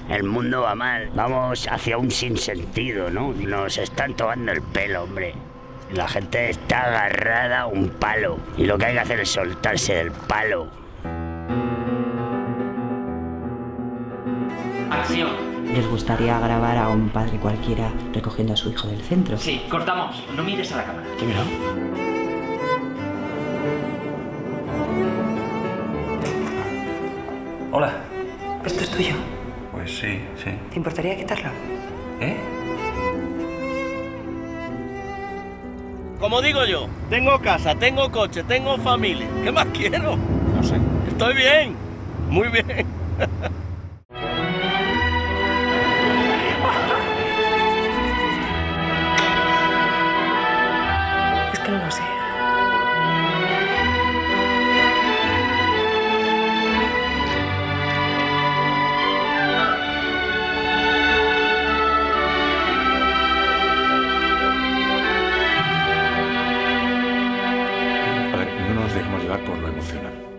El mundo va mal. Vamos hacia un sinsentido, ¿no? Nos están tomando el pelo, hombre. La gente está agarrada a un palo. Y lo que hay que hacer es soltarse del palo. Acción. ¿Les gustaría grabar a un padre cualquiera recogiendo a su hijo del centro? Sí, cortamos. No mires a la cámara. ¿Qué mira? Hola. ¿Esto es tuyo? Pues sí, sí. ¿Te importaría quitarlo? ¿Eh? Como digo yo, tengo casa, tengo coche, tengo familia. ¿Qué más quiero? No sé. Estoy bien, muy bien. Es que no lo sé. A ver, no nos dejemos llevar por lo emocional.